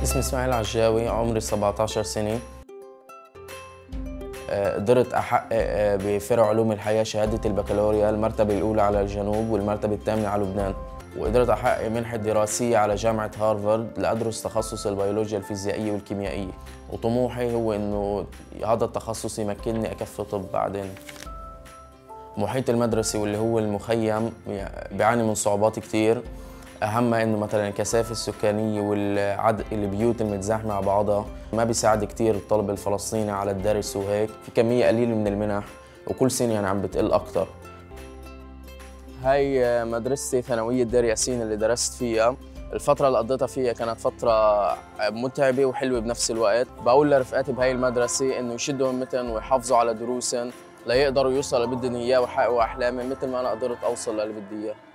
اسمي اسماعيل عجاوي، عمري 17 سنة. قدرت أحقق بفرع علوم الحياة شهادة البكالوريا، المرتبة الأولى على الجنوب والمرتبة الثامنة على لبنان. وقدرت أحقق منحة دراسية على جامعة هارفارد لأدرس تخصص البيولوجيا الفيزيائية والكيميائية، وطموحي هو إنه هذا التخصص يمكنني أكفي طب بعدين. محيط المدرسي واللي هو المخيم بيعاني من صعوبات كتير، أهمها إنه مثلاً الكثافة السكانية والعدد البيوت المتزاحمة على بعضها ما بيساعد كتير الطلب الفلسطيني على الدرس، وهيك في كمية قليلة من المنح وكل سنة يعني عم بتقل أكتر. هاي مدرستي ثانوية دير ياسين اللي درست فيها. الفترة اللي قضيتها فيها كانت فترة متعبة وحلوة بنفس الوقت. بقول لرفقاتي بهاي المدرسة إنه يشدوا همتهم ويحافظوا على دروسهم ليقدروا يوصلوا اللي بدهم إياه ويحققوا أحلامهم مثل ما أنا قدرت أوصل للي بدي إياه.